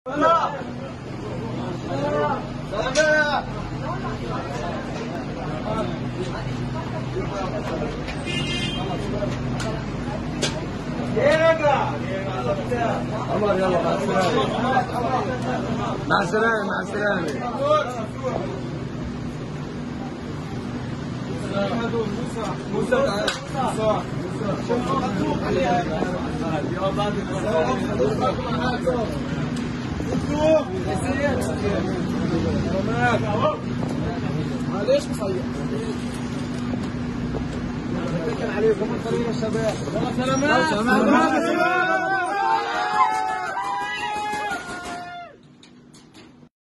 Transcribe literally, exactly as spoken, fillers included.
سلام عمر يلا مع السلامة مع السلامة مع السلامة موسى موسى معليش مصيح عليكم الطريق يا شباب. سلامات سلامات.